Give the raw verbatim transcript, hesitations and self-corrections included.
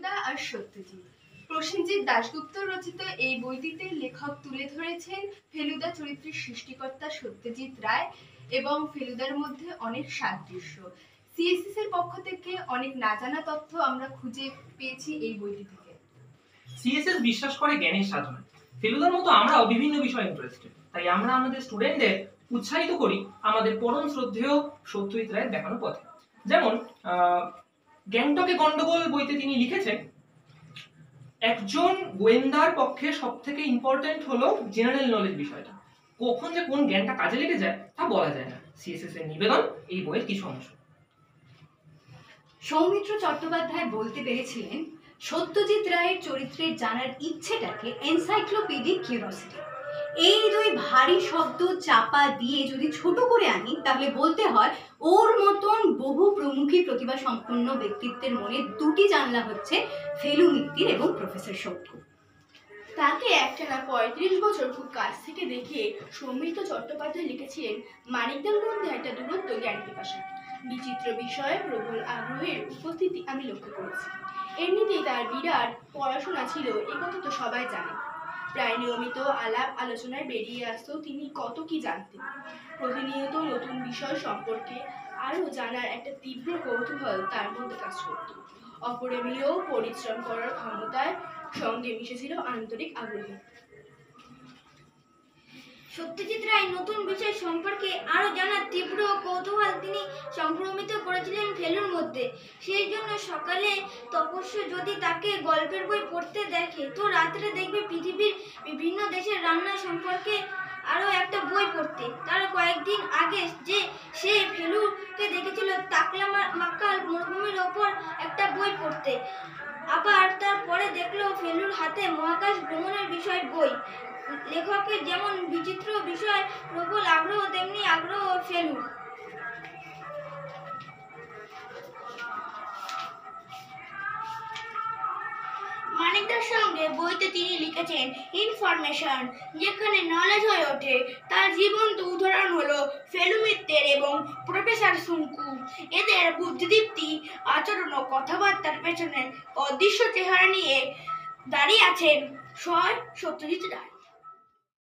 ফেলুদা আর সত্যজিৎ। প্রসেনজিৎ দাশগুপ্ত রচিত এই বইটিতে লেখক তুলে ধরেছেন ফেলুদা চরিত্রের সৃষ্টিকর্তা সত্যজিৎ রায় এবং ফেলুদার মধ্যে অনেক সাদৃশ্য। সিএসএস এর পক্ষ থেকে অনেক না জানা তথ্য আমরা খুঁজে পেয়েছি এই বইটি থেকে। সিএসএস বিশ্বাস করে জ্ঞানের সাধনা। ফেলুদার মতো আমরাও বিভিন্ন বিষয়ে ইন্টারেস্টেড, তাই আমরা আমাদের স্টুডেন্টদের উৎসাহিত করি আমাদের পরম শ্রদ্ধেয় সত্যজিৎ রায়ের দেখানো পথে। যেমন গ্যাংটকে গন্ডগোল বইতে তিনি লিখেছেন, একজন গোয়েন্দার পক্ষে সব থেকে ইম্পর্টেন্ট হলো জেনারেল নলেজ বিষয়টা, কখন যে কোন জ্ঞানটা কাজে লেগে যায় তা বলা যায় না। সিএসএস এর নিবেদন এই বইয়ের কিছু অংশ। সৌমিত্র চট্টোপাধ্যায় বলতে পেরেছিলেন, সত্যজিৎ রায়ের চরিত্রের জানার ইচ্ছেটাকে এনসাইক্লোপিডিক কিউরিওসিটি। এই দুই ভারী শব্দ চাপা দিয়ে যদি ছোট করে আনি তাহলে বলতে হয় ওর মতন বহু প্রমুখী প্রতিভা সম্পন্ন ব্যক্তিত্বের মনে দুটি জানলা হচ্ছে ফেলু মিত্তির এবং প্রফেসর সৌখ্য। তাকে একটানা পঁয়ত্রিশ বছর খুব কাছ থেকে দেখে সৌমিত্র চট্টোপাধ্যায় লিখেছিলেন, মানিকদার মধ্যে একটা দূরত্ব জ্ঞান পিপাসা, বিচিত্র বিষয়ে প্রবল আগ্রহের উপস্থিতি আমি লক্ষ্য করেছি। এমনিতেই তার বিরাট পড়াশোনা ছিল, একথা তো সবাই জানে। প্রায় নিয়মিত আলাপ আলোচনায় বেরিয়ে আসতো তিনি কত কি জানতেন। প্রতিনিয়ত নতুন বিষয় সম্পর্কে আরও জানার একটা তীব্র কৌতূহল তার মধ্যে কাজ করত। অপরিমেয় পরিশ্রম করার ক্ষমতার সঙ্গে মিশেছিল আন্তরিক আগ্রহ। সত্যজিৎ রায় নতুন বিষয় সম্পর্কে আরো জানার তীব্র কৌতূহল তিনি সংক্রমিত করেছিলেন ফেলুর মধ্যে। সেই জন্য সকালে তপস্য যদি তাকে গল্পের বই পড়তে দেখে তো রাত্রে দেখবে পৃথিবীর বিভিন্ন দেশের রান্না সম্পর্কে আরো একটা বই পড়তে। তার কয়েকদিন আগে যে সে ফেলুকে দেখেছিল তাকলা মাক্কাল মরুভূমির ওপর একটা বই পড়তে, আবার তারপরে দেখলো ফেলুর হাতে মহাকাশ ভ্রমণের বিষয় বই। লেখকের যেমন বিচিত্র বিষয় প্রবল আগ্রহ, তেমনি আগ্রহ ফেলুর। মানিকদার সঙ্গে বইতে তিনি লিখেছেন ইনফরমেশন, যেখানে নলেজ হয়ে ওঠে। তার জীবন্ত উদাহরণ হলো ফেলু মিত্তের এবং প্রফেসর শঙ্কু। এদের বুদ্ধিদীপ্তি, আচরণ ও কথাবার্তার পেছনে অদৃশ্য চেহারা নিয়ে দাঁড়িয়ে আছেন স্বয়ং সত্যজিৎ রায়।